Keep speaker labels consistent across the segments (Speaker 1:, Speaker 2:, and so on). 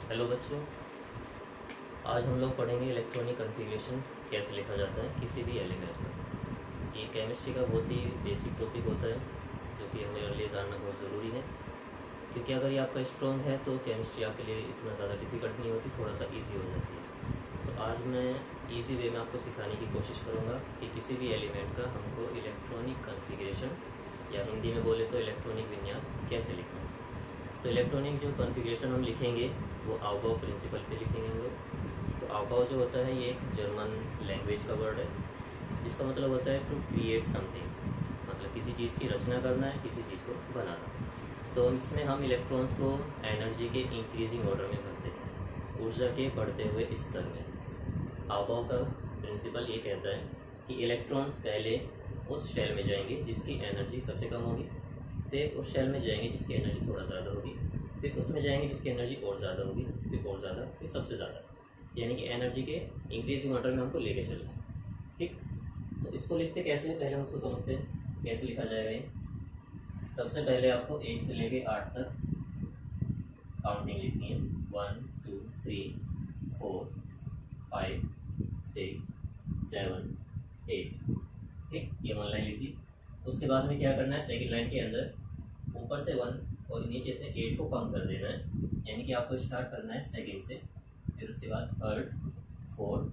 Speaker 1: Hello बच्चों, आज हम लोग पढ़ेंगे इलेक्ट्रॉनिक कॉन्फ़िगरेशन कैसे लिखा जाता है किसी भी एलिमेंट का। ये केमिस्ट्री का बहुत ही बेसिक टॉपिक होता है जो कि हमें लिए जानना बहुत ज़रूरी है, क्योंकि अगर ये आपका स्ट्रॉन्ग है तो केमिस्ट्री आपके लिए इतना ज़्यादा डिफ़िकल्ट नहीं होती, थोड़ा सा ईजी हो जाती है। तो आज मैं ईजी वे में आपको सिखाने की कोशिश करूँगा कि किसी भी एलिमेंट का हमको इलेक्ट्रॉनिक कॉन्फ़िगरेशन या हिंदी में बोले तो इलेक्ट्रॉनिक विन्यास कैसे लिखना है। तो इलेक्ट्रॉनिक जो कॉन्फ़िगरेशन हम लिखेंगे वो आउबाउ प्रिंसिपल पे लिखेंगे हम लोग। तो आउबाउ जो होता है ये एक जर्मन लैंग्वेज का वर्ड है, जिसका मतलब होता है टू क्रिएट समथिंग, मतलब किसी चीज़ की रचना करना है, किसी चीज़ को बनाना। तो इसमें हम इलेक्ट्रॉन्स को एनर्जी के इंक्रीजिंग ऑर्डर में भरते हैं, ऊर्जा के बढ़ते हुए स्तर में। आउबाउ का प्रिंसिपल ये कहता है कि इलेक्ट्रॉन्स पहले उस शेल में जाएंगे जिसकी एनर्जी सबसे कम होगी, फिर उस शेल में जाएंगे जिसकी एनर्जी थोड़ा ज़्यादा होगी, फिर उसमें जाएंगे जिसकी एनर्जी और ज़्यादा होगी, फिर और ज़्यादा, फिर सबसे ज़्यादा, यानी कि एनर्जी के इंक्रीजिंग ऑर्डर में हमको लेके चलना है। ठीक, तो इसको लिखते कैसे हैं पहले उसको समझते हैं कैसे लिखा जाएगा ये। सबसे पहले आपको 1 से लेके 8 तक काउंटिंग लिखनी है। 1 2 3 4 5 6 7 8। ठीक, ये 1 लाइन लिख दी। उसके बाद में क्या करना है, सेकंड लाइन के अंदर ऊपर से 1 और नीचे से 8 को कम कर देना है, यानी कि आपको स्टार्ट करना है सेकंड से, फिर उसके बाद थर्ड, फोर्थ,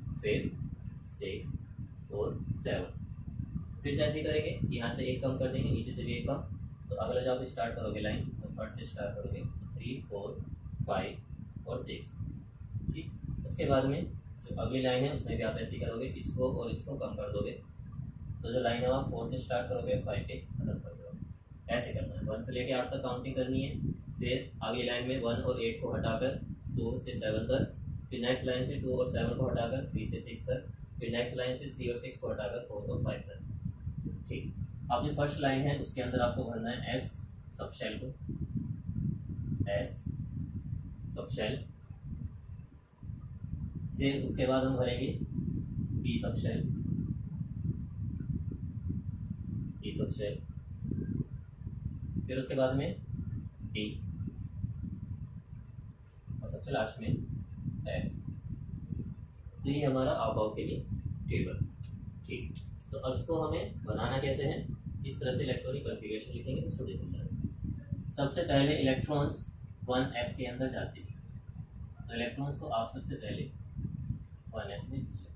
Speaker 1: फिफ्थ, सिक्स और 7। फिर से ऐसे ही करेंगे, यहाँ से 1 कम कर देंगे, नीचे से भी 1 कम। तो अगला जब आप स्टार्ट करोगे लाइन तो थर्ड से स्टार्ट करोगे, 3 4 5 और 6। ठीक, उसके बाद में जो अगली लाइन है उसमें भी आप ऐसे ही करोगे, इसको और इसको कम कर दोगे। तो जो लाइन है आप 4 से स्टार्ट करोगे, 5 पे खत्म कर दोगे। ऐसे करना है, 1 से लेकर 8 तक काउंटिंग करनी है। फिर अगली लाइन में 1 और 8 को हटाकर 2 से 7 तक, फिर नेक्स्ट लाइन से 2 और 7 को हटाकर 3 से 6 तक, फिर नेक्स्ट लाइन से 3 और 6 को हटाकर 4 और 5 तक। ठीक, अब जो फर्स्ट लाइन है उसके अंदर आपको भरना है एस सब शेल को, एस सब शेल। फिर उसके बाद हम भरेंगे बी सब शेल, बी सब शेल। फिर उसके बाद में डी और सबसे लास्ट में एफ। तो ये हमारा आउबाउ के लिए टेबल। ठीक, तो अब इसको हमें बनाना कैसे है, इस तरह से इलेक्ट्रॉनिक कॉन्फ़िगरेशन लिखेंगे, उसको देखना है। सबसे पहले इलेक्ट्रॉन्स 1s के अंदर जाते हैं, तो इलेक्ट्रॉन्स को आप सबसे पहले 1s में भेजें।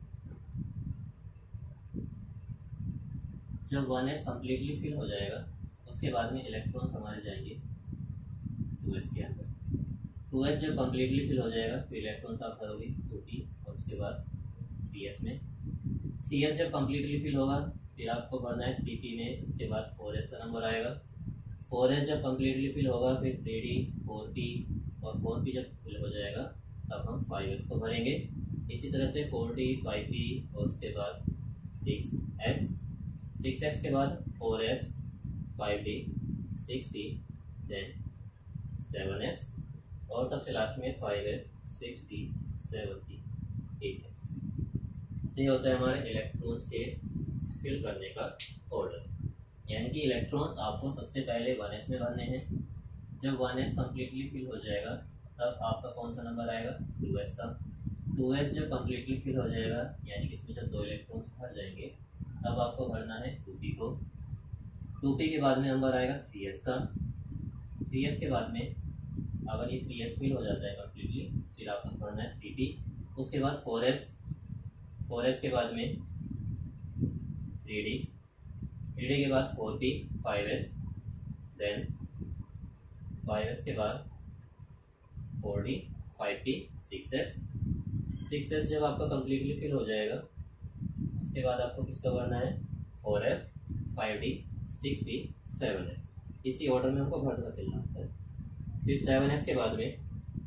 Speaker 1: जब 1s कम्प्लीटली फिल हो जाएगा उसके बाद में इलेक्ट्रॉन्स हमारे जाएंगे 2s के अंदर। 2s जब कम्प्लीटली फिल हो जाएगा फिर इलेक्ट्रॉन्स आप भरोगे 2p और उसके बाद 3s में। 3s जब कम्प्लीटली फिल होगा फिर आपको भरना है 3p में, उसके बाद 4s का नंबर आएगा। 4s जब कम्प्लीटली फिल होगा फिर 3d 4p और 4p जब फिल हो जाएगा तब हम 5s को भरेंगे। इसी तरह से 4d 5p और उसके बाद 6s, 6s के बाद 4f 5d 6d then 7s और सबसे लास्ट में 5f 6d 7d 8s। ये होता है हमारे इलेक्ट्रॉन्स के फिल करने का ऑर्डर, यानी कि इलेक्ट्रॉन्स आपको सबसे पहले 1s में भरने हैं। जब 1s कम्प्लीटली फिल हो जाएगा तब आपका कौन सा नंबर आएगा, 2s का। 2s जब कम्प्लीटली फिल हो जाएगा यानी कि इसमें जब 2 इलेक्ट्रॉन्स भर जाएंगे तब आपको भरना है 2p को। 2p के बाद में नंबर आएगा 3s का। 3s के बाद में अगर ये 3s फिल हो जाता है कम्प्लीटली फिर आपको भरना है 3p। उसके बाद 4s, 4s के बाद में 3d, 3d के बाद 4p 5s देन 5s के बाद 4d 5p 6s। 6s जब आपका कम्प्लीटली फिल हो जाएगा उसके बाद आपको किसका भरना है, 4f 5d 6p 7s। इसी ऑर्डर में हमको भरना चलना होता है। फिर 7s के बाद में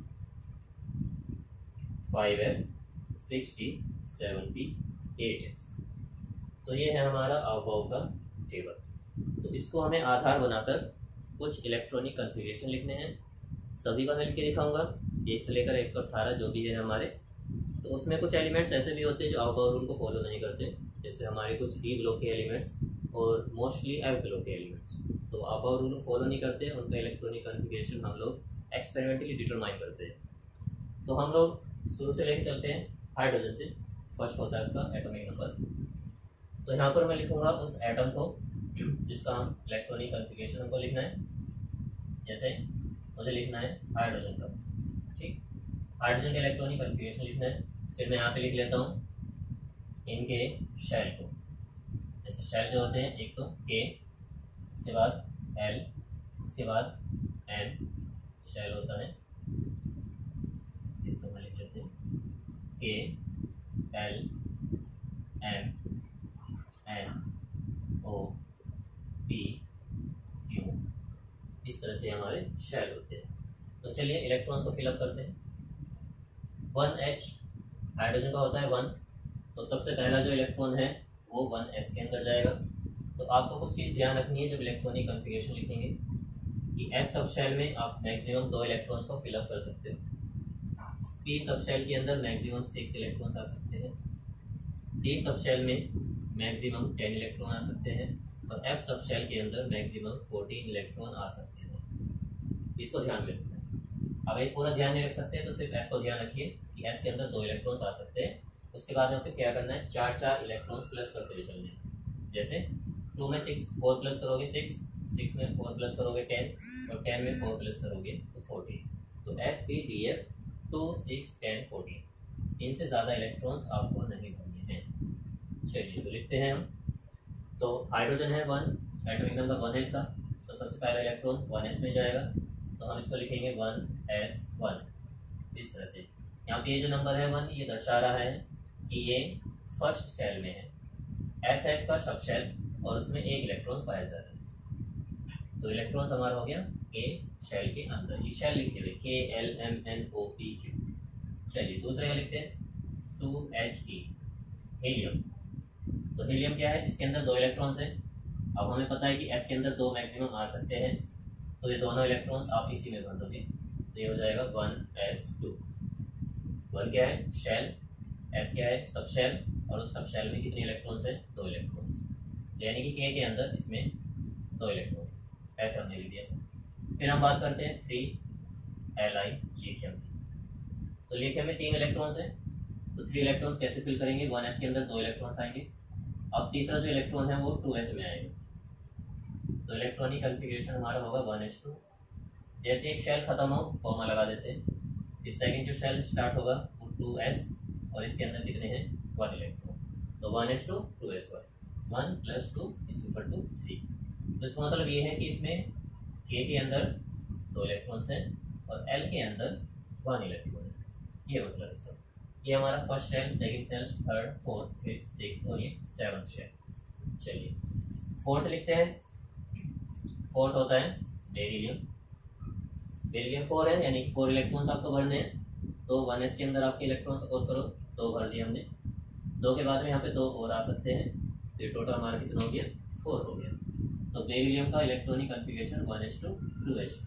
Speaker 1: 5f 6d 7p 8s। तो ये है हमारा आउबाउ का टेबल। तो इसको हमें आधार बनाकर कुछ इलेक्ट्रॉनिक कॉन्फ़िगरेशन लिखने हैं। सभी का मैं लिख के दिखाऊंगा 1 से लेकर 118 जो भी है हमारे। तो उसमें कुछ एलिमेंट्स ऐसे भी होते हैं जो आउबाउ रूल को फॉलो नहीं करते, जैसे हमारे कुछ डी ब्लॉक के एलिमेंट्स और मोस्टली एफ ब्लॉक के एलिमेंट्स। तो आउबाउ रूल को फॉलो नहीं करते, उनका इलेक्ट्रॉनिक कॉन्फ़िगरेशन हम लोग एक्सपेरिमेंटली डिटरमाइन करते हैं। तो हम लोग शुरू से लेके चलते हैं हाइड्रोजन से। फर्स्ट होता है उसका एटॉमिक नंबर। तो यहाँ पर मैं लिखूंगा उस एटम को जिसका हम इलेक्ट्रॉनिक कॉन्फ़िगरेशन हमको लिखना है। जैसे मुझे लिखना है हाइड्रोजन का, ठीक, हाइड्रोजन का इलेक्ट्रॉनिक कॉन्फ़िगरेशन लिखना है। फिर मैं यहाँ पे लिख लेता हूँ इनके शेल को। जैसे शेल जो होते हैं, एक तो के, उसके बाद एल, उसके बाद एन शेल होता है। इसको मैं लिख लेते हैं K L M N O P Q, इस तरह से हमारे शेल होते हैं। तो चलिए इलेक्ट्रॉन्स को फिलअप करते हैं। 1H हाइड्रोजन का होता है 1, तो सबसे पहला जो इलेक्ट्रॉन है वो 1s के अंदर जाएगा। तो आपको कुछ चीज़ ध्यान रखनी है जब इलेक्ट्रॉनिक कॉन्फ़िगरेशन लिखेंगे कि एस सब शेल में आप मैक्सिमम 2 इलेक्ट्रॉन्स को फिलअप कर सकते हो। पी सब शेल के अंदर मैक्सिमम 6 इलेक्ट्रॉन्स आ सकते हैं। डी सब शेल में मैक्सिमम 10 इलेक्ट्रॉन आ सकते हैं। और एफ सब शेल के अंदर मैक्सिमम 14 इलेक्ट्रॉन आ सकते हैं। इसको ध्यान में रखना है। अगर ये पूरा ध्यान नहीं रख सकते तो सिर्फ एस को ध्यान रखिए कि एस के अंदर 2 इलेक्ट्रॉन्स आ सकते हैं। उसके बाद में क्या करना है, 4 इलेक्ट्रॉन्स प्लस करते हुए चलने हैं। जैसे 2 में 6, 4 प्लस करोगे 6, 6 में 4 प्लस करोगे 10, और 10 में 4 प्लस करोगे तो 14। तो एस पी डी एफ 2, 6, 10, 14, इनसे ज़्यादा इलेक्ट्रॉन्स आपको नहीं भरने हैं। चलिए इसको लिखते हैं हम। तो हाइड्रोजन है 1, एटॉमिक नंबर 1 है इसका, तो सबसे पहला इलेक्ट्रॉन 1s में जाएगा। तो हम इसको लिखेंगे 1s1 इस तरह से। यहाँ पे ये जो नंबर है 1, ये दर्शा रहा है कि ये फर्स्ट शेल में है। एस है इसका सब शेल और उसमें 1 इलेक्ट्रॉन्स पाया जा रहा है। तो इलेक्ट्रॉन्स हमारा हो गया के शेल के अंदर। ये शेल लिखते हुए K L M N O P Q. चलिए दूसरे का लिखते हैं 2He हीलियम। तो हीलियम क्या है, इसके अंदर 2 इलेक्ट्रॉन्स हैं। अब हमें पता है कि एस के अंदर 2 मैक्सिमम आ सकते हैं, तो ये दोनों इलेक्ट्रॉन्स आप इसी में भर दोगे। तो ये हो जाएगा 1s2। 1 क्या है, शेल, एस क्या है, सब शेल, और उस सब शेल में कितने इलेक्ट्रॉन्स हैं, 2 इलेक्ट्रॉन्स। यानी कि के अंदर इसमें 2 इलेक्ट्रॉन्स, ऐसे हमने लिख दिया। फिर हम बात करते हैं 3Li लिथियम की। तो लिथियम में 3 इलेक्ट्रॉन्स हैं, तो 3 इलेक्ट्रॉन्स कैसे फिल करेंगे, 1s के अंदर 2 इलेक्ट्रॉन्स आएंगे। अब तीसरा जो इलेक्ट्रॉन है वो 2s में आएगा। तो इलेक्ट्रॉनिक कॉन्फ़िगरेशन हमारा होगा 1s2। जैसे एक शेल खत्म हो कॉमा लगा देते हैं, फिर सेकंड जो शेल स्टार्ट होगा वो 2s, और इसके अंदर कितने हैं, 1 इलेक्ट्रॉन। तो 1s2 2s1, 1 + 2 = 3। तो इसका मतलब ये है कि इसमें के अंदर 2 इलेक्ट्रॉन्स हैं और एल के अंदर 1 इलेक्ट्रॉन है। ये मतलब इसका, ये हमारा first shell, second shell, third, fourth, fifth, sixth और ये 7th शेल। चलिए फोर्थ लिखते हैं। फोर्थ होता है बेरिलियम। बेरिलियम 4 है, यानी कि 4 इलेक्ट्रॉन्स आपको भरने हैं। तो 1s के अंदर आपके इलेक्ट्रॉन सपोज करो 2 भर दिए हमने। 2 के बाद में यहाँ पे 2 और आ सकते हैं, तो टोटल हमारा कितना हो गया, 4 हो गया। तो बेरिलियम का electronic configuration 1s2 2s2,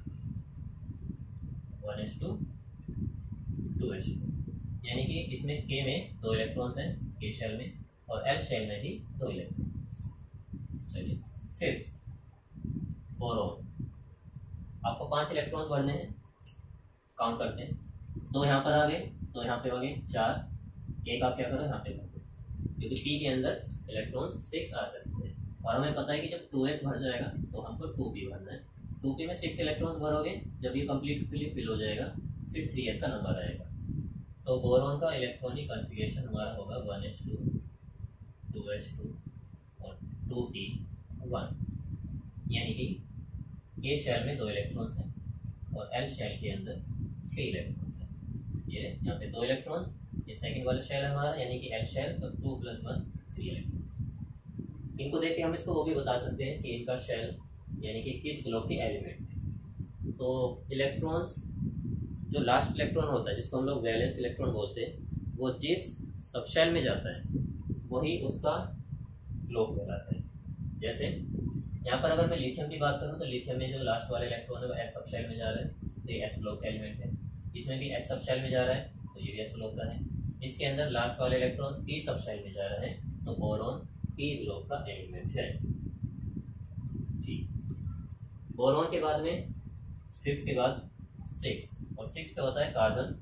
Speaker 1: 1s2 2s2, यानी कि इसमें के में 2 इलेक्ट्रॉन्स हैं, के शेल में, और एल शेल में भी 2 इलेक्ट्रॉन। चलिए फिफ्थ बोरोन, आपको 5 इलेक्ट्रॉन्स भरने हैं। काउंट करते हैं, 2 यहाँ पर आ गए, 2 यहाँ पे हो गए 4, एक आप क्या करो यहाँ पे भर दो, क्योंकि पी के अंदर इलेक्ट्रॉन्स 6 आ सकते हैं। और हमें पता है कि जब 2s भर जाएगा तो हमको 2p भरना है। 2p में 6 इलेक्ट्रॉन्स भरोगे, जब ये कम्प्लीटली फिल हो जाएगा फिर 3s का नंबर आएगा। तो बोरॉन का इलेक्ट्रॉनिक कॉन्फ़िगरेशन हमारा होगा 1s2 2s2 और 2p1, यानी कि ये शेल में 2 इलेक्ट्रॉन्स हैं और एल शेल के अंदर 3 इलेक्ट्रॉन्स हैं। ये यहाँ पे 2 इलेक्ट्रॉन्स, ये सेकंड वाला शेल है हमारा, यानी कि एल शेल, तो 2 + 1 3 इलेक्ट्रॉन्स। इनको देख के हम इसको वो भी बता सकते हैं कि इनका शेल यानी कि किस ग्लोब के एलिमेंट है। तो इलेक्ट्रॉन्स, जो लास्ट इलेक्ट्रॉन होता है जिसको हम लोग वैलेंस इलेक्ट्रॉन बोलते हैं, वो जिस सब शेल में जाता है वही उसका ग्लोब कहलाता है। जैसे यहाँ पर अगर मैं लिथियम की बात करूँ तो लिथियम में जो लास्ट वाला इलेक्ट्रॉन है वो एस सब शेल में जा रहा है, तो ये एस ग्लोब का एलिमेंट है। इसमें भी एस सब शेल में जा रहा है, तो ये भी एस ग्लोब का है। इसके अंदर लास्ट वाला इलेक्ट्रॉन पी सब शेल में जा रहा है, तो बोरॉन पी ग्लोब का एलिमेंट है। ठीक, बोरॉन के बाद में 5th के बाद 6, और 6 पे होता है कार्बन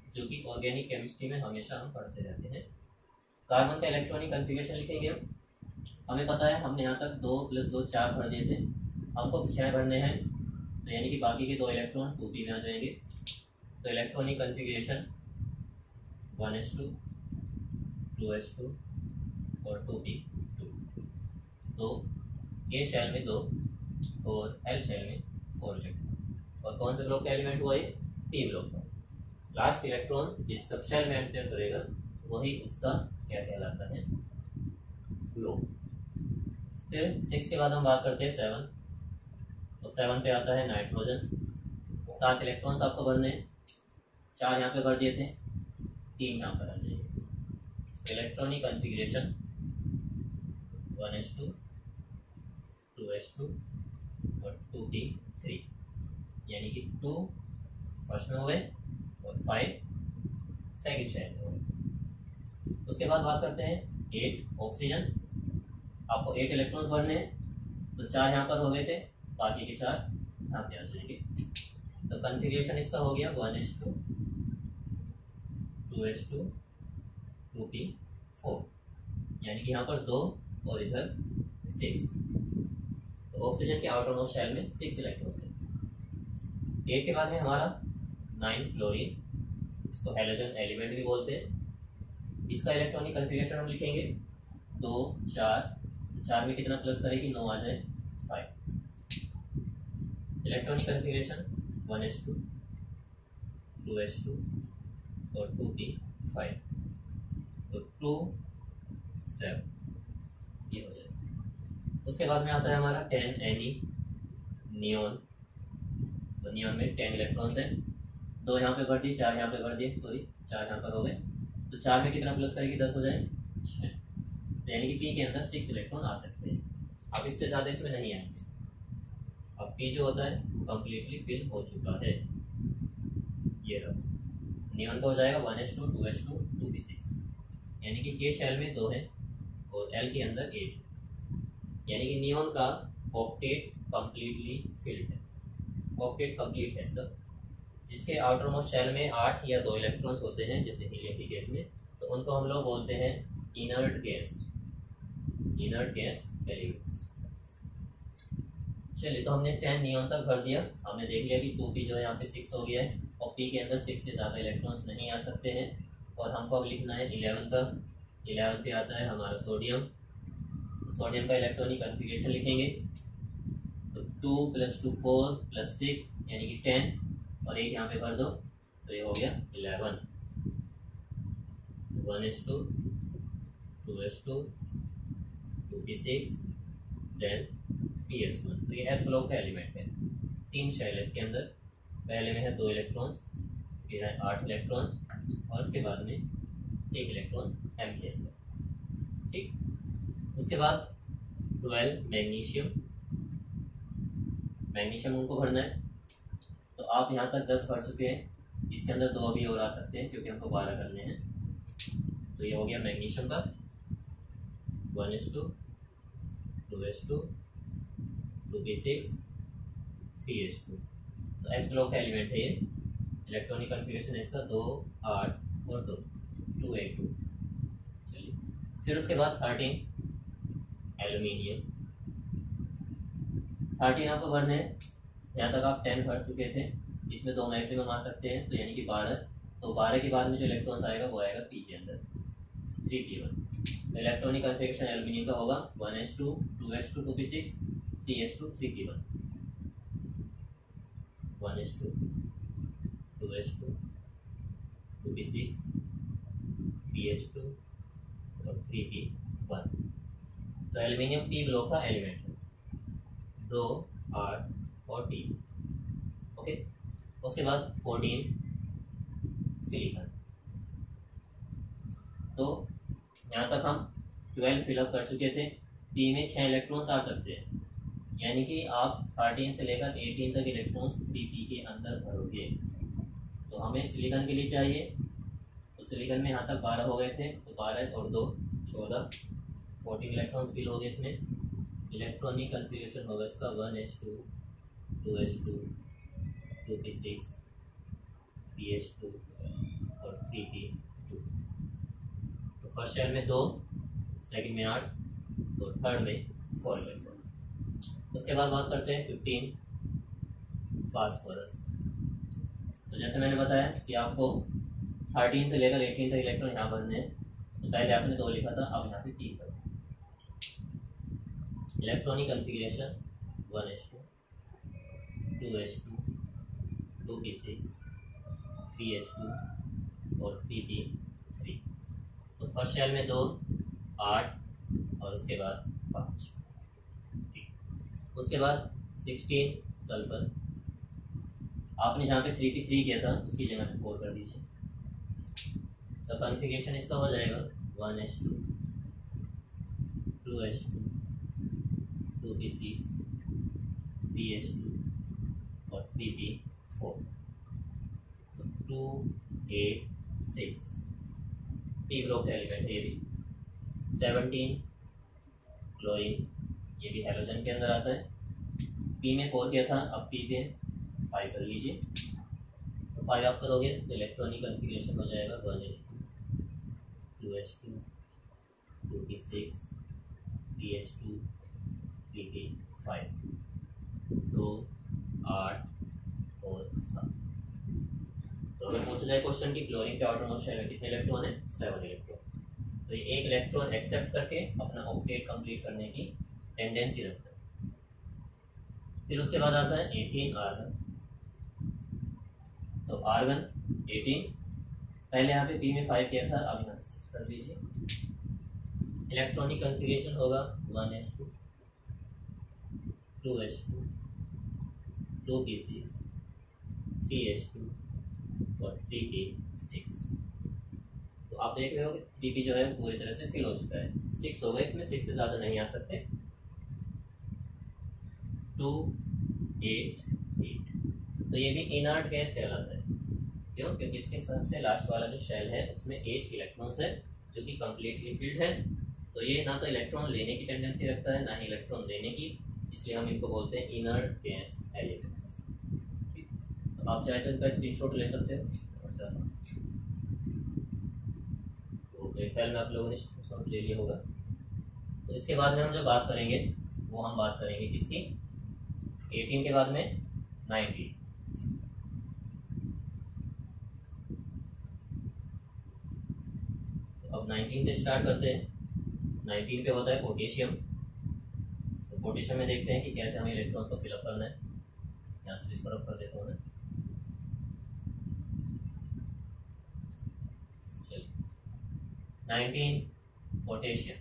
Speaker 1: जो कि ऑर्गेनिक केमिस्ट्री में हमेशा हम पढ़ते रहते हैं। कार्बन का इलेक्ट्रॉनिक कन्फिगरेशन लिखेंगे। हमें पता है हमने यहाँ तक 2 + 2 4 भर दिए थे, हमको 6 भरने हैं, तो यानी कि बाकी के 2 इलेक्ट्रॉन 2p में आ जाएंगे। तो इलेक्ट्रॉनिक कन्फिगरेशन 1s2 2s2 और 2p2। तो A शेल में 2 और L शेल में 4 इलेक्ट्रॉन। और कौन से ब्लॉक का एलिमेंट हुआ ये? P ब्लॉक का। लास्ट इलेक्ट्रॉन जिस सब शेल में एंटर करेगा वही उसका क्या कहलाता है? ब्लॉक। फिर 6 के बाद हम बात करते हैं 7। तो 7 पे आता है नाइट्रोजन। 7 इलेक्ट्रॉन्स आपको भरने हैं, 4 यहाँ पे भर दिए थे, 3 यहाँ पर आ जाएंगे। इलेक्ट्रॉनिक कन्फिगरेशन 1s2 2s2 और 2p3, यानी कि 2 फर्स्ट में हुए और 5 सेकेंड शेल में हुए। उसके बाद बात करते हैं 8 ऑक्सीजन। आपको 8 इलेक्ट्रॉन्स भरने हैं, तो 4 यहाँ पर हो गए थे, बाकी के 4 यहाँ पे आ जाएंगे। तो कन्फिगरेशन इसका हो गया 1s2 2s2 2p4, यानी कि यहाँ पर 2 और इधर 6। तो ऑक्सीजन के आउटर मोस्ट शेल में 6 इलेक्ट्रॉन्स हैं। 8 के बाद में हमारा 9 फ्लोरीन, इसको हैलोजन एलिमेंट भी बोलते हैं। इसका इलेक्ट्रॉनिक कन्फिगरेशन हम लिखेंगे 2 4। 4 में कितना प्लस करेगी? 9 आ जाए 5। इलेक्ट्रॉनिक कन्फिगरेशन 1s2 2s2 और 2p5। तो 2 7 ये हो जाएगा। उसके बाद में आता है हमारा 10 Ne नियोन। तो नियोन में 10 इलेक्ट्रॉन्स हैं, 2 यहाँ पे भर दिए, 4 यहाँ पे भर दिए, सॉरी 4 यहाँ पर हो गए। तो 4 में कितना प्लस करेगी? 10 हो जाए 6। तो यानी कि P के अंदर 6 इलेक्ट्रॉन आ सकते हैं। अब इससे ज़्यादा इसमें नहीं आएंगे। अब P जो होता है वो कम्प्लीटली फिल हो चुका है। ये रहा नियॉन का हो जाएगा 1s2 2s2 2p6, यानी कि K शेल में 2 है और L के अंदर 8, यानी कि नियॉन का ऑक्टेट कम्प्लीटली फिल्ड है। ऑक्टेट कंप्लीट है इसका, जिसके आउटर मोस्ट शेल में 8 या 2 इलेक्ट्रॉन्स होते हैं, जैसे हीलियम की केस में, तो उनको हम लोग बोलते हैं इनर्ट गैस एलिमेंट्स। चलिए, तो हमने 10 नियॉन तक भर दिया। हमने देख लिया कि 2p जो है यहाँ पे 6 हो गया है और p के अंदर 6 से ज़्यादा इलेक्ट्रॉन्स नहीं आ सकते हैं। और हमको अब लिखना है 11 का। 11 पे आता है हमारा सोडियम। तो सोडियम का इलेक्ट्रॉनिक कन्फिगरेशन लिखेंगे, तो 2 + 2 4 + 6 यानी कि 10 और एक यहाँ पे भर दो, तो ये हो गया 11। 1s2 2s2 2p6 then 3s1। तो ये s ब्लॉक का एलिमेंट है। 3 शेल है इसके अंदर। पहले में है 2 इलेक्ट्रॉन्स, फिर है 8 इलेक्ट्रॉन्स और उसके बाद में 1 इलेक्ट्रॉन m के अंदर। ठीक, उसके बाद 12 मैग्नीशियम उनको भरना है। तो आप यहाँ तक 10 भर चुके हैं, इसके अंदर 2 अभी और आ सकते हैं क्योंकि हमको 12 करने हैं। तो ये हो गया मैग्नीशियम का 1s2 2s2 2p6 3s2। तो एस ब्लॉक का एलिमेंट है ये। इलेक्ट्रॉनिक कन्फिगरेशन है इसका 2 8 और 2 2a2। चलिए, फिर उसके बाद 13 एल्यूमिनियम। 13 आपको भरने हैं। यहाँ तक आप 10 भर चुके थे, इसमें 2 मैक्सिमम आ सकते हैं, तो यानी कि 12। तो 12 के बाद में जो इलेक्ट्रॉन्स आएगा वो आएगा p के अंदर 3p1। तो इलेक्ट्रॉनिक कन्फिगरेशन एल्यूमिनियम का होगा 1s2 2s2 2p6 3s2 3p1। 1s2 2s2 2p6 3s2 और 3p1। तो एल्यूमिनियम p ब्लॉक का एलिमेंट है, 2 8 और 3। ओके, उसके बाद 14 सिलिकॉन। तो यहाँ तक हम 12 फिलअप कर चुके थे। p में 6 इलेक्ट्रॉन्स आ सकते हैं, यानी कि आप 13 से लेकर 18 तक इलेक्ट्रॉन्स 3p के अंदर भरोगे। तो हमें सिलिकॉन के लिए चाहिए, तो सिलिकॉन में यहाँ तक 12 हो गए थे, तो 12 और 2 14 14 इलेक्ट्रॉन्स फिल हो गए इसमें। इलेक्ट्रॉनिक कन्फिगरेशन होगा इसका 1s2 2s2 2p6 3s2 और 3p2। तो फर्स्ट शेल में 2, सेकंड में 8 और थर्ड में 4 इलेक्ट्रॉन। उसके बाद बात करते हैं 15 फास्फोरस। तो जैसे मैंने बताया कि आपको 13 से लेकर 18 तक इलेक्ट्रॉन यहाँ भरने हैं, तो पहले आपने 2 लिखा था, अब यहाँ पे 3 कर। Electronic configuration 1s2, 2s2, 2p6, 3s2 और 3p3। तो फर्स्ट शेल में 2, 8 और उसके बाद 5। ठीक, उसके बाद 16 सल्फर। आपने जहाँ पे 3p3 किया था उसकी जगह पे 4 कर दीजिए। तो कॉन्फ़िगरेशन इसका हो जाएगा 1s2, 2s2, 2p6, 3s2 और 3p4। तो 2, 8, 6 p ब्लॉक एलिमेंट ये भी। 17 क्लोरीन, ये भी हेलोजन के अंदर आता है। p में 4 किया था, अब p पे 5 कर लीजिए। तो 5 आप करोगे तो इलेक्ट्रॉनिक कन्फिग्रेशन हो जाएगा 1s2, 2s2, 2p6, 3s2, 3p5। 2, 8 और 7। तो अगर पूछा जाए क्वेश्चन की क्लोरीन के आउटरमोस्ट शेल में कितने इलेक्ट्रॉन है, 7 इलेक्ट्रॉन। तो ये एक इलेक्ट्रॉन एक्सेप्ट करके अपना ऑक्टेट कंप्लीट करने की टेंडेंसी रखता है। फिर उसके बाद आता है 18 आर्गन। तो आर्गन 18, पहले यहाँ पे p में 5 किया था, अब यहाँ पे 6 कर लीजिए। इलेक्ट्रॉनिक कन्फिग्रेशन होगा 1s2, 2s2, 2p6, 3s2 और 3p6। तो आप देख रहे हो कि 3p जो है पूरी तरह से फिल हो चुका है। 6 होगा, इसमें 6 से ज़्यादा नहीं आ सकते। 2, 8, 8। तो ये भी इनर्ट गैस कहलाता है। क्यों? क्योंकि इसके सबसे लास्ट वाला जो शेल है उसमें 8 इलेक्ट्रॉन्स है जो कि कम्प्लीटली फिल्ड है। तो ये ना तो इलेक्ट्रॉन लेने की टेंडेंसी रखता है, ना ही इलेक्ट्रॉन देने की, इसलिए हम इनको बोलते हैं इनर्ट गैस एलिमेंट्स। तो आप चाहे तो इनका स्क्रीनशॉट ले सकते हो। तो मेरे ख्याल में आप लोगों ने स्क्रीनशॉट ले लिया होगा। तो इसके बाद में हम जो बात करेंगे वो हम बात करेंगे किसकी, 18 के बाद में 19। तो अब 19 से स्टार्ट करते हैं। 19 पे होता है पोटेशियम। तो पोटेशियम में देखते हैं कि कैसे हमें इलेक्ट्रॉन्स को फिलअप करना है। यहाँ से इसको रख कर देता हूँ मैं। चलिए 19 पोटेशियम।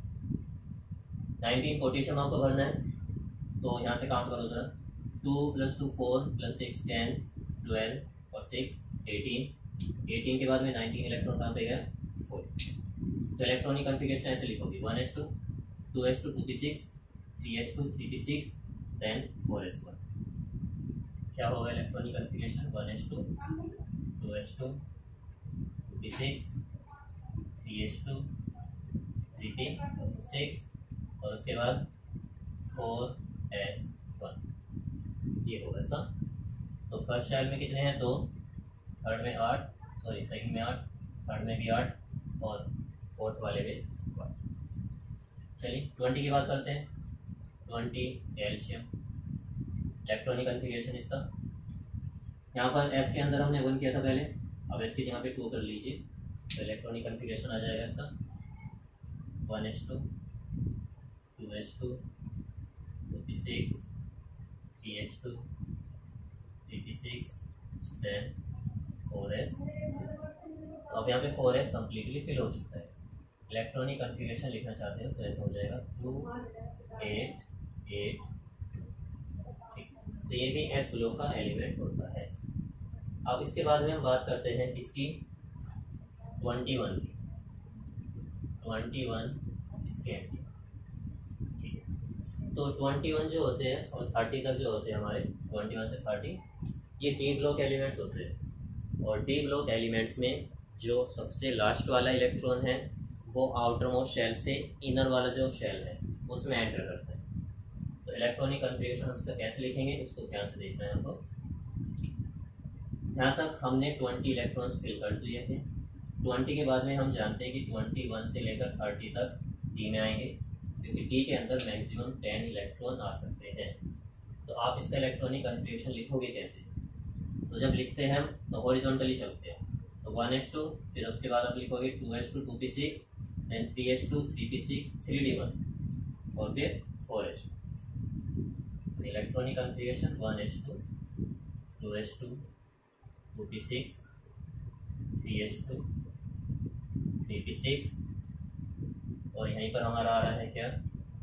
Speaker 1: 19 पोटेशियम आपको भरना है। तो यहाँ से काउंट करो जरा। 2 + 2 4 + 6 10 12 और 6 18। 18 के बाद में 19 इलेक्ट्रॉन कहाँ पे गया, 4। तो इलेक्ट्रॉनिक कन्फिग्रेशन ऐसे लिखोगे 1s2, 2s2, 2p6, 3s2, 3p6, then 4s1। क्या होगा electronic configuration, 1s2, 2s2, 2p6, 3s2, 3p6 और उसके बाद 4s1। ये होगा इसका। तो फर्स्ट शेल में कितने हैं, 2, थर्ड में 8, सॉरी सेकंड में 8, थर्ड में भी 8 और फोर्थ वाले में 1। चलिए 20 की बात करते हैं। 20 कैल्शियम। इलेक्ट्रॉनिक कन्फिग्रेशन इसका, यहाँ पर S के अंदर हमने 1 किया था पहले, अब S की जगह पे 2 कर लीजिए। तो इलेक्ट्रॉनिक कन्फिग्रेशन आ जाएगा इसका 1s2, 2s2, 2p6, 3s2, 3p6, then 4s। तो अब यहाँ पे 4s कम्प्लीटली फिल हो चुका है। इलेक्ट्रॉनिक कन्फिग्रेशन लिखना चाहते हो तो ऐसा हो जाएगा 2, 8, 8, 2। ठीक, तो ये भी S ग्रुप का एलिमेंट होता है। अब इसके बाद में हम बात करते हैं किसकी, 21 की। 21 इसके एंटी। ठीक है, तो 21 जो होते हैं और 30 तक जो होते हैं हमारे, 21 से 30 ये डी ब्लॉक एलिमेंट्स होते हैं। और डी ब्लॉक एलिमेंट्स में जो सबसे लास्ट वाला इलेक्ट्रॉन है वो आउटर मोस्ट शेल से इनर वाला जो शेल है उसमें एंटर करता है। तो इलेक्ट्रॉनिक कन्फिग्रेशन हम इसका कैसे लिखेंगे उसको ध्यान से देखना है हमको। यहाँ तक हमने 20 इलेक्ट्रॉन्स फिल कर दिए थे। 20 के बाद में हम जानते हैं कि 21 से लेकर 30 तक डी में आएंगे, क्योंकि डी के अंदर मैक्सिमम 10 इलेक्ट्रॉन आ सकते हैं। तो आप इसका इलेक्ट्रॉनिक कन्फिग्रेशन लिखोगे कैसे? तो जब लिखते हैं हम तो हॉरिजॉन्टली चलते हैं, तो 1s2, फिर उसके बाद आप लिखोगे 2s2 2p6, then 3s2 3p6 3d1 और फिर 4s2। Electronic configuration 1s2 2s2 2p6 3s2 3p6 और यहीं पर हमारा आ रहा है क्या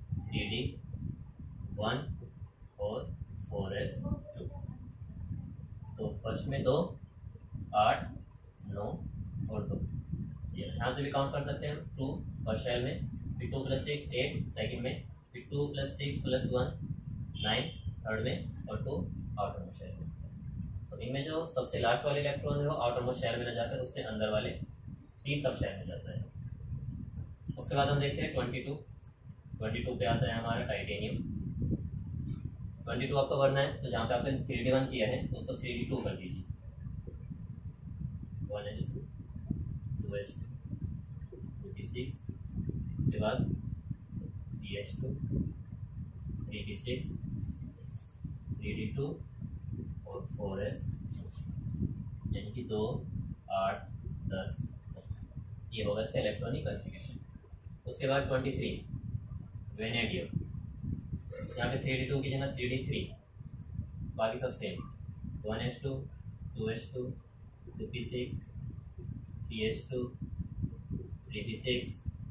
Speaker 1: 3d1 और 4s2। तो फर्स्ट में 2 8 9 और 2, यहाँ से भी काउंट कर सकते हैं हम। 2 फर्स्ट शेल में, फिर 2 + 6 8 सेकेंड में, फिर 2 + 6 + 1 9 थर्ड में और 2 आउटर मोस्ट शेल में। तो इनमें जो सबसे लास्ट वाले इलेक्ट्रॉन है वो आउटर मोस्ट शेल में न जाकर उससे अंदर वाले टी सब शेल में जाता है। उसके बाद हम देखते हैं 22 पे आता है हमारा टाइटेनियम। 22 आपको भरना है, तो जहाँ पे आपने 3d1 किया है उसको 3d2 कर दीजिए। 1s2 2s2 2p6, उसके बाद 3s2 3p6 3d2 और 4s, यानी कि 2 8 10। ये होगा इसका इलेक्ट्रॉनिक कन्फिग्रेशन। उसके बाद 23 वेनेडियम, यहाँ पे 3d2 की जगह 3d3, बाकी सब same. 1s2 2s2 2p6 3s2 3p6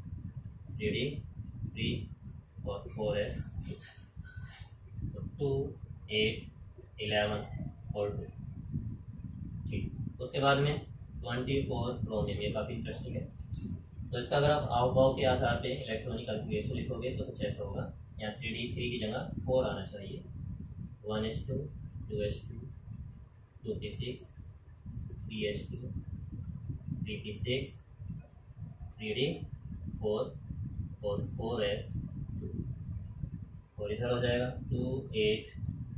Speaker 1: 3d3 और 4s। तो 2 8 11 और 2। ठीक, उसके बाद में 24 क्रोमियम, ये काफ़ी इंटरेस्टिंग है। तो इसका अगर आप हाव भाव के आधार पे इलेक्ट्रॉनिक कन्फिग्रेशन लिखोगे तो कुछ ऐसा होगा। यहाँ 3d3 की जगह 4 आना चाहिए। 1s2 2s2 2p6 3s2 3p6 3d4 और 4s2, और इधर हो जाएगा 2 8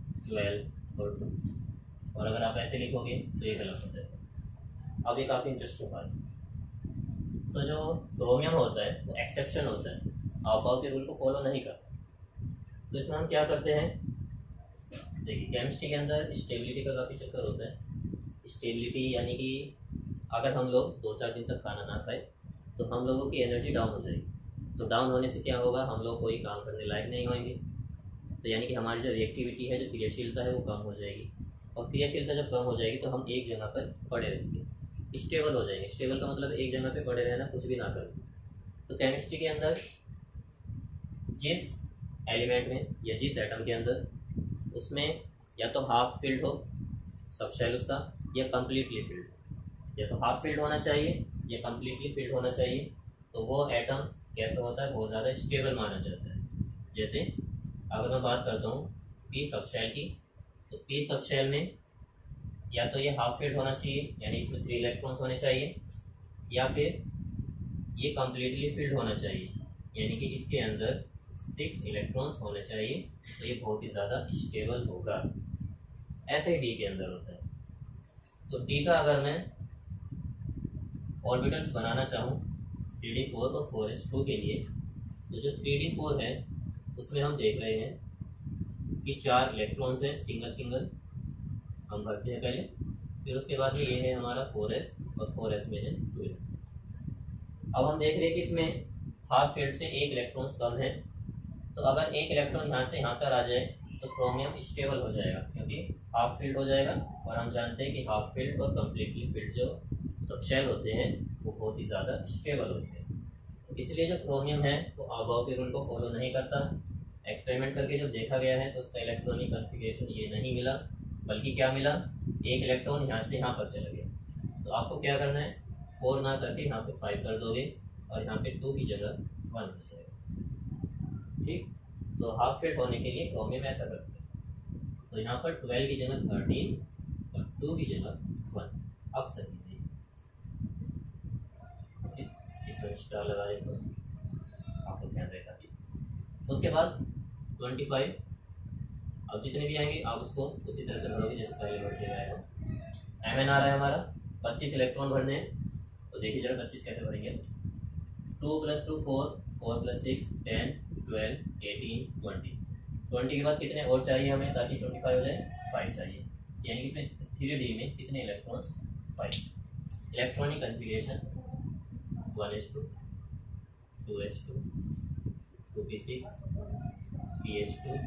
Speaker 1: 12 और 2। और अगर आप ऐसे लिखोगे तो ये गलत हो जाएगा। अब ये काफ़ी इंटरेस्टिंग बात है। तो जो क्रोमियम होता है वो एक्सेप्शन होता है, हाव भाव के रूल को फॉलो नहीं करता। तो इसमें हम क्या करते हैं, देखिए केमिस्ट्री के अंदर स्टेबिलिटी का काफ़ी चक्कर होता है। स्टेबिलिटी यानी कि अगर हम लोग 2-4 दिन तक खाना ना खाए तो हम लोगों की एनर्जी डाउन हो जाएगी। तो डाउन होने से क्या होगा, हम लोग कोई काम करने लायक नहीं होंगे। तो यानी कि हमारी जो रिएक्टिविटी है, जो क्रियाशीलता है वो कम हो जाएगी। और क्रियाशीलता जब कम हो जाएगी तो हम एक जगह पर पड़े रहेंगे, स्टेबल हो जाएंगे। स्टेबल का मतलब एक जगह पे पड़े रहना, कुछ भी ना करें। तो केमिस्ट्री के अंदर जिस एलिमेंट में या जिस एटम के अंदर उसमें या तो हाफ फिल्ड हो सब शेल उसका, या कम्प्लीटली फिल्ड। या तो हाफ फिल्ड होना चाहिए या कम्प्लीटली फिल्ड होना चाहिए। तो वो एटम कैसा होता है, बहुत ज़्यादा स्टेबल माना जाता है। जैसे अगर मैं बात करता हूँ पी सब शेल की, तो पी सब शेल में या तो ये हाफ फिल्ड होना चाहिए, यानी इसमें 3 इलेक्ट्रॉन्स होने चाहिए, या फिर ये कम्प्लीटली फिल्ड होना चाहिए, यानी कि इसके अंदर 6 इलेक्ट्रॉन्स होने चाहिए। तो ये बहुत ही ज़्यादा स्टेबल होगा। ऐसे ही डी के अंदर होता है। तो डी का अगर मैं ऑर्बिटल्स बनाना चाहूँ 3d4 और 4s2 के लिए, तो जो 3d4 है उसमें हम देख रहे हैं कि 4 इलेक्ट्रॉन्स हैं, सिंगल सिंगल हम भरते हैं पहले। फिर उसके बाद में ये है हमारा 4s, और 4s में है 2 इलेक्ट्रॉन्स। अब हम देख रहे हैं कि इसमें हाफ फील्ड से 1 इलेक्ट्रॉन्स कम है। तो अगर 1 इलेक्ट्रॉन यहाँ से यहाँ पर आ जाए तो क्रोमियम स्टेबल हो जाएगा, क्योंकि हाफ फील्ड हो जाएगा। और हम जानते हैं कि हाफ फील्ड और कम्प्लीटली फील्ड जो सब शेल होते हैं वो बहुत ही ज़्यादा स्टेबल होते हैं। तो इसलिए जो क्रोमियम है वो हाव के रूल को फॉलो नहीं करता। एक्सपेरिमेंट करके जब देखा गया है तो उसका इलेक्ट्रॉनिक कन्फिग्रेशन ये नहीं मिला, बल्कि क्या मिला, 1 इलेक्ट्रॉन यहाँ से यहाँ पर चला गया। तो आपको क्या करना है, 4 ना करके यहाँ पे 5 कर दोगे और यहाँ पे 2 की जगह 1 हो जाएगा। ठीक, तो हाफ फील्ड होने के लिए क्रोमियम ऐसा करते हैं। तो यहाँ पर 12 की जगह 13 और 2 की जगह 1। अब सही है, इसमें स्टार लगा देते हैं, आपको ध्यान रहेगा। उसके बाद 25, अब जितने भी आएंगे आप उसको उसी तरह से भरोगे जैसे पहले भरते गए हो। Mn आ रहा है हमारा, 25 इलेक्ट्रॉन भरने हैं। तो देखिए जरा 25 कैसे भरेंगे। 2 + 2 4, 4 + 6 10 12 18 20। 20 के बाद कितने और चाहिए हमें ताकि 25 हो जाए? 5 चाहिए, यानी कि इसमें 3D में कितने electrons? 5। Electronic configuration 1s2 2s2 2p6 3s2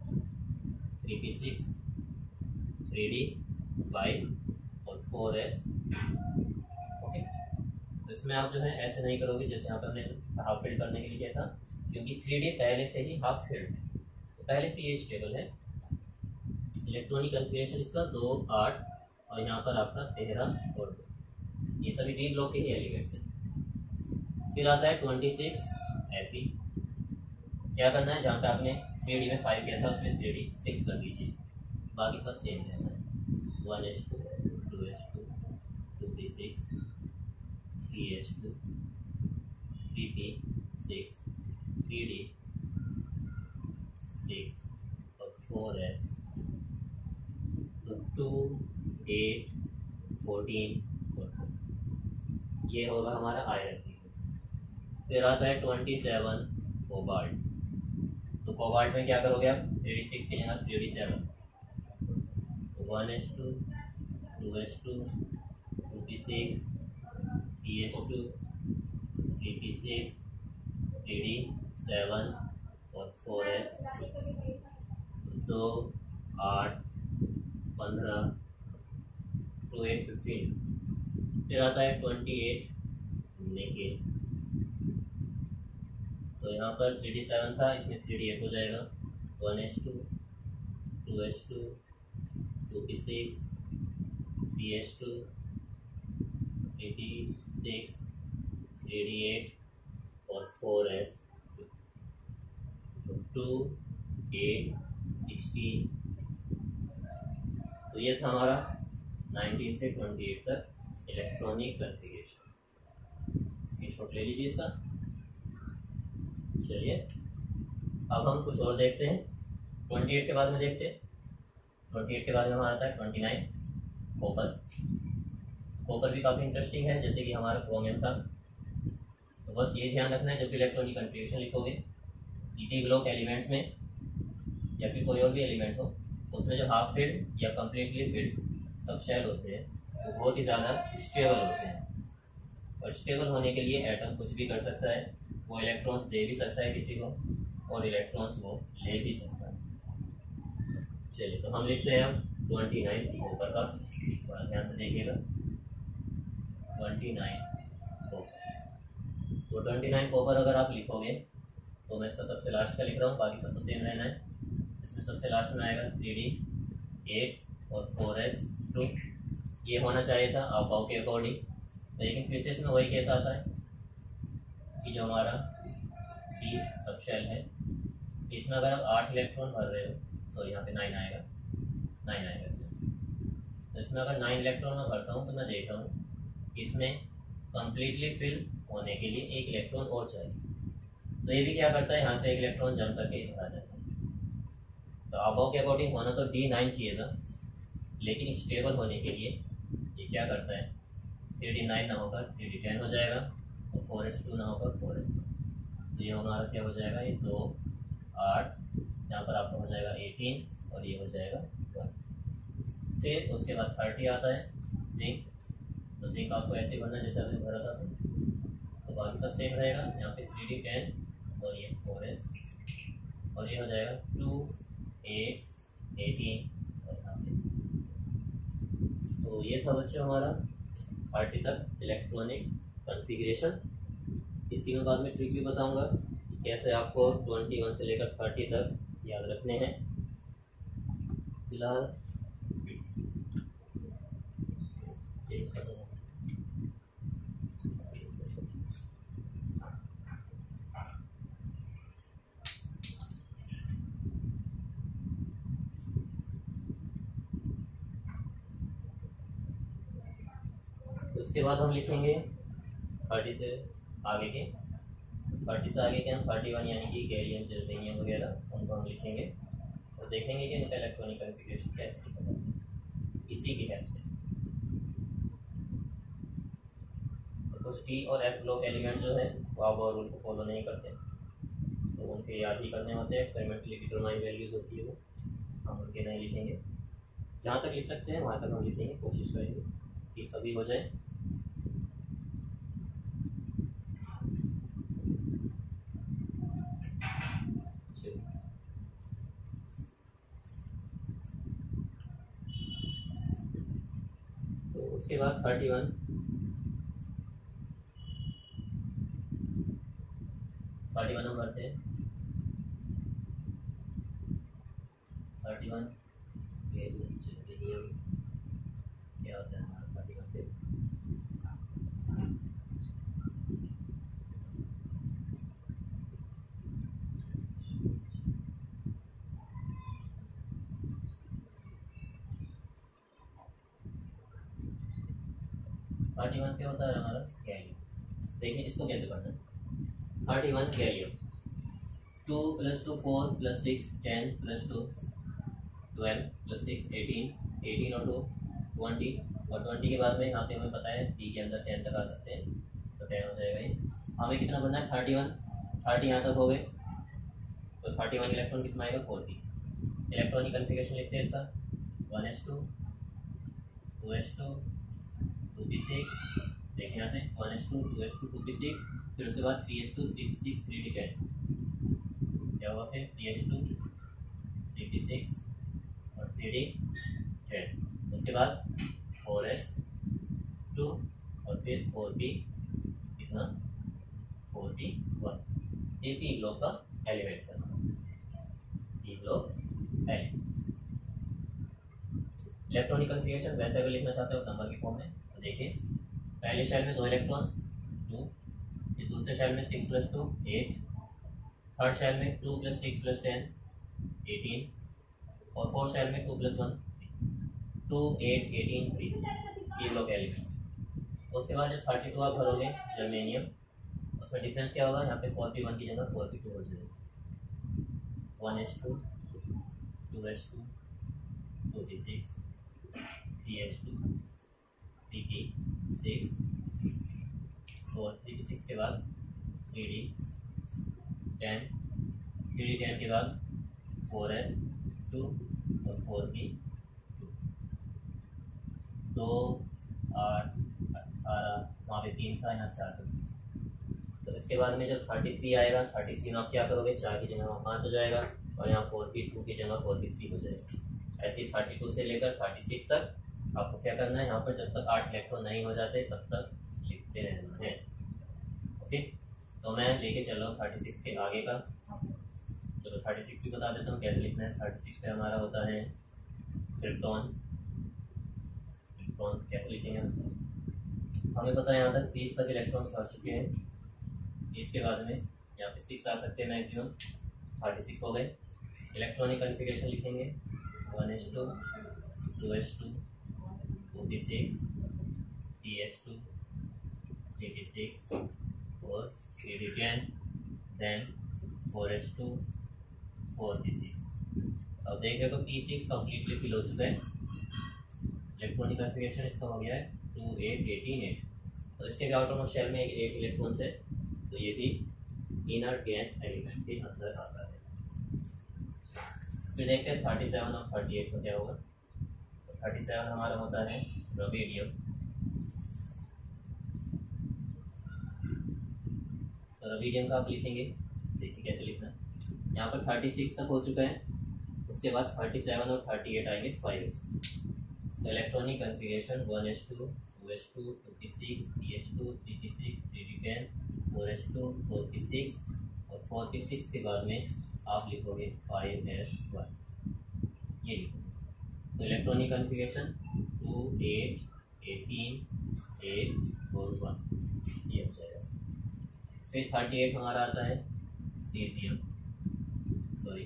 Speaker 1: 3p6 3d 5 और 4s। ओके, तो इसमें आप जो है ऐसे नहीं करोगे जैसे यहाँ पे हमने हाफ फिल्ड करने के लिए किया था, क्योंकि 3d पहले से ही हाफ फिल्ड है, तो पहले से ये स्टेबल है। इलेक्ट्रॉनिक कन्फिगरेशन इसका 2 8 और यहाँ पर आपका 13 और 2, ये सभी डी ब्लॉक के ही एलिमेंट्स हैं। फिर आता है 26 Fe। क्या करना है, जहाँ पे आपने 3D में 5 किया था उसमें 3D 6 कर दीजिए, बाकी सब सेम रहना है। 1s2 2s2 2p6 3s2 3p6 3d 6 और 4s। तो 2 8 14 और 2, ये होगा हमारा आयरन। फिर आता है 27 कोबाल्ट। तो कोबाल्ट में क्या करोगे आप? 3d6 के जगह 3d7, 1s2 2s2 2p6 3s2 3p6 3d7 और 4s। 2 8 15 2 8 15। फिर आता है 28 निकेल। तो यहाँ पर 3d7 था, इसमें 3d8 हो जाएगा। 1s2 2s2 2p6 3s2 3p6 3d8 और 4s। 2 8 16। तो ये था हमारा 19 से 28 तक इलेक्ट्रॉनिक कन्फिगरेशन। स्क्रीनशॉट ले लीजिए इसका। चलिए अब हम कुछ और देखते हैं। 28 के बाद में देखते हैं। 28 के बाद में हमारा आता है 29 कॉपर। कॉपर भी काफ़ी इंटरेस्टिंग है, जैसे कि हमारा क्रोमियम था। तो बस ये ध्यान रखना है, जब भी इलेक्ट्रॉनिक कन्फिगरेशन लिखोगे डी ब्लॉक एलिमेंट्स में या फिर कोई और भी एलिमेंट हो, उसमें जो हाफ फील्ड या कम्प्लीटली फील्ड सब शेल होते हैं वो बहुत ही ज़्यादा स्टेबल होते हैं। और स्टेबल होने के लिए एटम कुछ भी कर सकता है, वो इलेक्ट्रॉन्स दे भी सकता है किसी को और इलेक्ट्रॉन्स वो ले भी सकता है। चलिए तो हम लिखते हैं अब 29 कॉपर का, थोड़ा ध्यान से देखिएगा। 29 कॉपर। तो 29 कॉपर अगर आप लिखोगे तो मैं इसका सबसे लास्ट का लिख रहा हूँ, बाकी सब तो सेम रहना है। इसमें सबसे लास्ट में आएगा 3d8 और 4s2। ये होना चाहिए था अफवाह के अकॉर्डिंग, लेकिन फिर से इसमें वही केस आता है कि जो हमारा डी सब शेल है, इसमें अगर आप 8 इलेक्ट्रॉन भर रहे हो, सॉरी यहाँ पे 9 आएगा, 9 आएगा इसमें। तो इसमें अगर 9 इलेक्ट्रॉन मैं भरता हूँ तो मैं देख रहा हूँ कि इसमें कम्प्लीटली फिल होने के लिए 1 इलेक्ट्रॉन और चाहिए। तो ये भी क्या करता है, यहाँ से 1 इलेक्ट्रॉन जम करके इधर आ जाता है। तो अबव के अकॉर्डिंग होना तो D9 चाहिए था, लेकिन स्टेबल होने के लिए ये क्या करता है, 3d9 ना होकर 3d10 हो जाएगा और 4s2 ना होकर 4s1। तो ये हमारा क्या हो जाएगा, ये 2 8, यहाँ पर आपका हो जाएगा 18 और ये हो जाएगा 1। फिर उसके बाद 30 आता है जिंक। तो जिंक आपको ऐसे भरना है जैसे आपने भरा था, तो बाकी सब सेम रहेगा। यहाँ पे 3d10 और ये 4s और ये हो जाएगा 2 8 18 और यहाँ पे। तो ये था बच्चों हमारा 30 तक इलेक्ट्रॉनिक कॉन्फ़िगरेशन। इसकी मैं बाद में ट्रिक भी बताऊंगा कैसे आपको 21 से लेकर 30 तक याद रखने हैं। फिलहाल उसके बाद हम लिखेंगे 30 से आगे के। 30 से आगे के हम 31 यानी कि गैलियम जर्मेनियम वगैरह उनको हम लिखेंगे और देखेंगे कि उनका इलेक्ट्रॉनिक कॉन्फ़िगरेशन कैसे लिखा जाता है इसी की हेल्प से। कुछ टी और एफ ब्लॉक एलिमेंट जो है वो आप और रूल को फॉलो नहीं करते, तो उनके याद ही करने होते हैं, एक्सपेरिमेंटली डिटरमाइन वैल्यूज होती है वो, हम उनके नहीं लिखेंगे। जहाँ तक लिख सकते हैं वहाँ तक हम लिखेंगे, कोशिश करेंगे कि सभी हो जाए। तो उसके बाद 31 हम करते हैं। 31 ये जो नियम क्या होता है हमारा 31 पे, क्या होता है हमारा गैलियम। देखिए इसको कैसे पढ़ना है। 31 गैलियम, 2 + 2 4 + 6 10 + 2 12 + 6 18 और 2 20, और 20 के बाद में यहाँ पे हमें पता है टी के अंदर 10 तक आ सकते हैं, तो 10 हो जाएगा ये। हमें कितना बनना है 31, 30 यहाँ तक हो गए, तो 31 इलेक्ट्रॉन कितना आएगा 40। इलेक्ट्रॉनिक कन्फिगरेशन लिखते हैं इसका 1s2 2s2 2p6, देखिए यहाँ से 1s2 2s2 2p6, फिर उसके बाद 3s2 3p6 3d10, क्या हुआ फिर 3s2 3p6 और 3d10, उसके बाद 4s2 और फिर 4p कितना 4p1, ये पी ब्लॉक का एलिमेंट करना, P block element. Electronic configuration वैसे अगर लिखना चाहते हो नंबर की फॉर्म में, तो देखिए पहले शेल में 2 इलेक्ट्रॉन्स 2, फिर दूसरे शेल में 6 + 2 8, थर्ड शेल में 2 + 6 + 10 18, और फोर्थ शेल में 2 + 1 2 8 18 3, ये ब्लॉक एलिमेंट। उसके बाद जब 32 आप भरोगे जर्मेनियम, उसमें डिफरेंस क्या होगा, यहाँ पे 41 की जगह 42 हो जाएगा, 1s2 2s2 2p6 3s2 3p6 और 3p6 के बाद 3d10 के बाद 4s2 और 4p2, 2 8 18, वहाँ पे 3 था, यहाँ 4 था। तो इसके बाद में जब 33 आएगा, 33 में आप क्या करोगे, 4 की जगह 5 हो जाएगा, और यहाँ 4p2 की जगह 4p3 हो जाएगा। ऐसे 32 से लेकर 36 तक आपको क्या करना है, यहाँ पर जब तक 8 इलेक्ट्रॉन नहीं हो जाते तब तक लिखते रहना है। ओके, तो मैं लेके चल रहा हूँ 36 के आगे का। चलो 36 भी बता देता हूँ कैसे लिखना है। 36 पे हमारा होता है क्रिप्टॉन कैसे लिखेंगे उसको, हमें पता है यहाँ तक 30 तक इलेक्ट्रॉन आ चुके हैं, 30 के बाद में यहाँ पे 6 आ सकते हैं मैक्सिमम, 36 हो गए। इलेक्ट्रॉनिक कन्फिगरेशन लिखेंगे 1s2 2s2 2p6 3s2 3p6 और 3d10 देन 4s2 4p6। अब देख रहे हो तो p6 कम्प्लीटली फिल हो चुका है। इलेक्ट्रॉनिक कन्फिगरेशन इसका हो गया है 2 8 18 8, तो इसके भी आउटरमोस्ट शेल में 8 इलेक्ट्रॉन्स है, तो ये भी इनर्ट गैस एलिमेंट के अंदर आता है। फिर देखते हैं 37 और 38 में क्या होगा। तो 37 हमारा होता है रुबिडियम, तो रुबिडियम का आप लिखेंगे, देखिए कैसे लिखना है। यहाँ पर 36 तक हो चुका है, उसके बाद 37 और 38 आएंगे 5s। तो electronic configuration 1s2 2s2 2p6 3s2 3p6 3d10 4s2 4p6 और 4p6 के बाद में आप लिखोगे 5s1, ये लिखोगे। तो इलेक्ट्रॉनिक कन्फिगरेशन 2 8 18 8 और 1, ये हो जाएगा। फिर 38 हमारा आता है सीजियम, सॉरी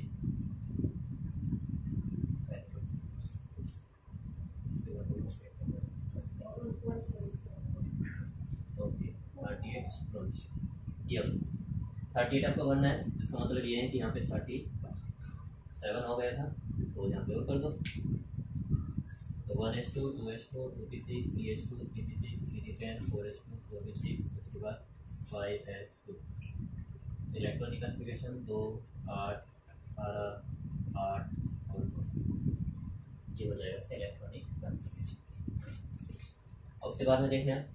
Speaker 1: ओके 38 ये 38 आपको भरना है। इसका मतलब ये है कि यहाँ पे 37 हो गया था, तो यहाँ पे और कर दो, तो तो 1s2 2s2 2p6 3s2 3p6 3d10 4s2 4p6, उसके बाद 5s2। इलेक्ट्रॉनिक कन्फिगरेशन 2 8 18 8 और 2, ये हो जाएगा इसका इलेक्ट्रॉनिक कन्फिगरेशन। और उसके बाद में देखते हैं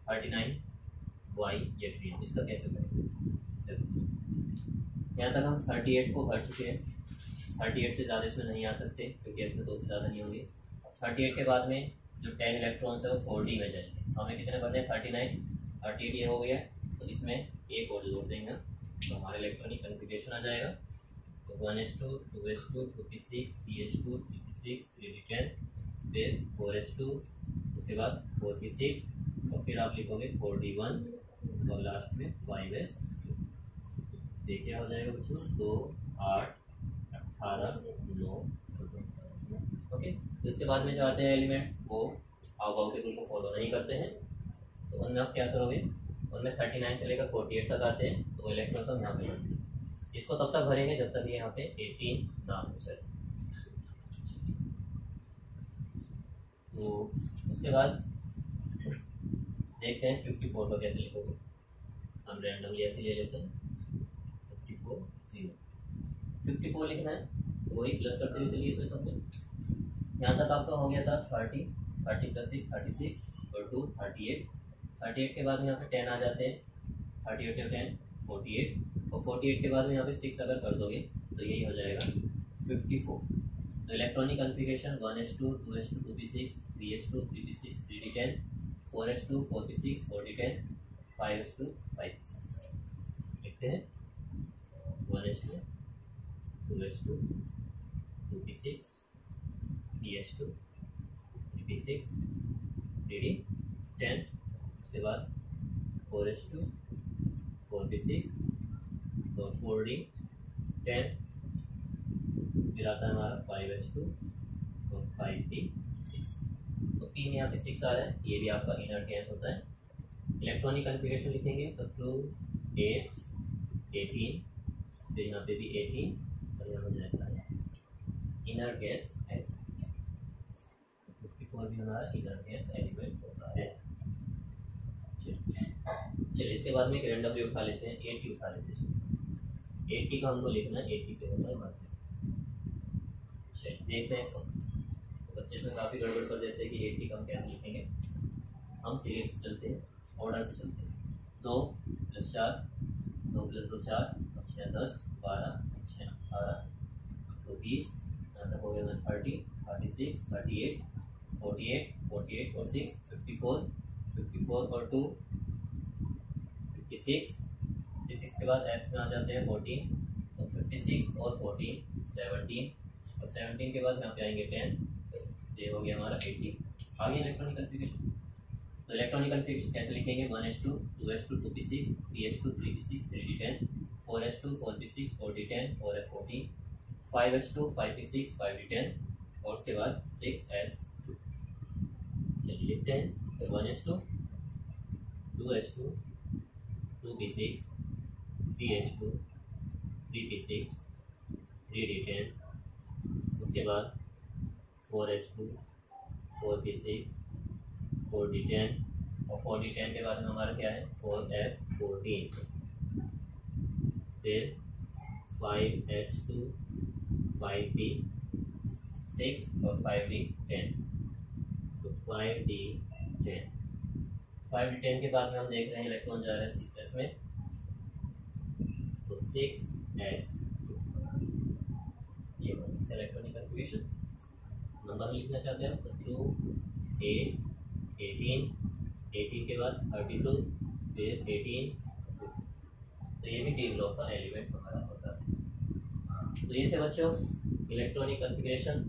Speaker 1: 39y ये ट्री, इसका कैसे करेंगे। यहाँ तक हम 38 को भर चुके हैं, 38 से ज़्यादा इसमें नहीं आ सकते क्योंकि इसमें 2 से ज़्यादा नहीं होंगे। 38 के बाद में जो 10 इलेक्ट्रॉन्स है वो 4d में जाएंगे। हमें कितने भरते हैं 39, 38 ये हो गया, तो इसमें एक और जोड़ देंगे तो हमारा इलेक्ट्रॉनिक कन्फिगरेशन आ जाएगा। तो 1s2 2s2 2p6 3s2 3p6 3d10 फिर 4s2, उसके बाद 4p6 और फिर आप लिखोगे 4d1 और लास्ट में 5s2। देखिए हो जाएगा बच्चों 2 8 18 9। ओके, तो इसके बाद में जो आते हैं एलिमेंट्स वो हाउ के रूल को फॉलो नहीं करते हैं, तो उनमें आप क्या करोगे, उनमें 39 से लेकर 48 तक आते हैं, तो वो इलेक्ट्रॉन्स हम यहाँ पे भरते हैं। इसको तब तक भरेंगे जब तक ये यहाँ पे 18 ना हो जाए। तो उसके बाद देखते हैं 54 का कैसे लिखोगे। हम रैंडमली ऐसे ले लेते हैं 54 लिखना है, तो वही प्लस करते हुए चलिए इसमें सब में। यहाँ तक आपका हो गया था 30 30 + 6 36 और 2 38। 38 के बाद में यहाँ पे 10 आ जाते हैं, 38 और 10 48, और 48 के बाद में यहाँ पे 6 अगर कर दोगे तो यही हो जाएगा 54। तो electronic configuration 1s2 2s2 2p6 3s2 3p6 3d10 4s2 4p6 4d10 5s2 5p6 लिखते हैं। 1s2 2s2 2p6 3s2 3p6 3d10, उसके बाद 4s2 4p6 और 4d10, फिर आता है हमारा 5s2 और 5p6। तो p में यहाँ पे 6 आ रहा है, ये भी आपका इनर गैस होता है। इलेक्ट्रॉनिक कन्फिगरेशन लिखेंगे तो 2 8 18, फिर यहाँ पे भी 18 और यहाँ हो जाएगा इनर गैस एलिमेंट। 54 भी हमारा इनर गैस एलिमेंट होता है। चलिए इसके बाद में एक रैंडमली उठा लेते हैं, 80 उठा लेते हैं। 80 का हमको लिखना है, 80 पे होता है मार्केट। चलिए देखते हैं इसको। तो बच्चे इसमें काफ़ी गड़बड़ कर देते हैं कि 80 का हम कैसे लिखेंगे। हम सीरियल से चलते हैं, ऑर्डर से चलते हैं। 2 + 4 2 + 2 4 6 10 12 6 18 तो 20, यहाँ तक हो गया 30 36 38 48 48 और 6 54 54 और 2 56 56 के बाद एफ में आ जाते हैं 14, तो 56 और 14 17 और 17 के बाद यहाँ पे आएंगे 10, तो ये हो गया हमारा 80। आगे इलेक्ट्रॉनिक कन्फिगरेशन। तो इलेक्ट्रॉनिक कन्फिगरेशन कैसे लिखेंगे 1s2 2s2 2p6 3s2 3p6 3d10 4s2 4p6 4d10 4f14 5s2 5p6 5d10 और उसके बाद 6s2। चलिए लिखते हैं तो 1s2 2s2 2p6 3s2 3p6 3d10, उसके बाद 4s2 4p6 4d10 और 4d10 के बाद में हमारा क्या है 4f14, फिर 5s2 5p6 और 5d10, तो 5d10 5d10 के बाद में हम देख रहे हैं इलेक्ट्रॉन जा रहा है 6s में, तो 6s2 ये इसका इलेक्ट्रॉनिक कन्फिगरेशन। नंबर लिखना चाहते हैं तो 2 8 18 18 के बाद 32 फिर 18, तो ये भी डी ब्लॉक का एलिमेंट हमारा होता है। तो ये थे बच्चों इलेक्ट्रॉनिक कन्फिगरेशन।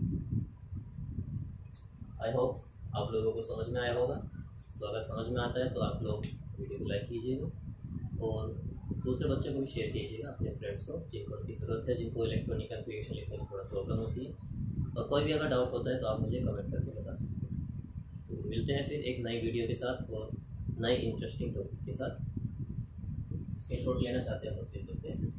Speaker 1: आई होप आप लोगों को समझ में आया होगा। तो अगर समझ में आता है तो आप लोग वीडियो को लाइक कीजिएगा और दूसरे बच्चों को भी शेयर कीजिएगा, अपने फ्रेंड्स को जिनको उनकी ज़रूरत है, जिनको इलेक्ट्रॉनिक कन्फिगरेशन लिखने में थोड़ा प्रॉब्लम होती है। और कोई भी अगर डाउट होता है तो आप मुझे कमेंट करके बता सकते हैं। तो मिलते हैं फिर एक नई वीडियो के साथ और नई इंटरेस्टिंग टॉपिक के साथ। स्क्रीनशॉट लेना चाहते हैं तो ले सकते हैं।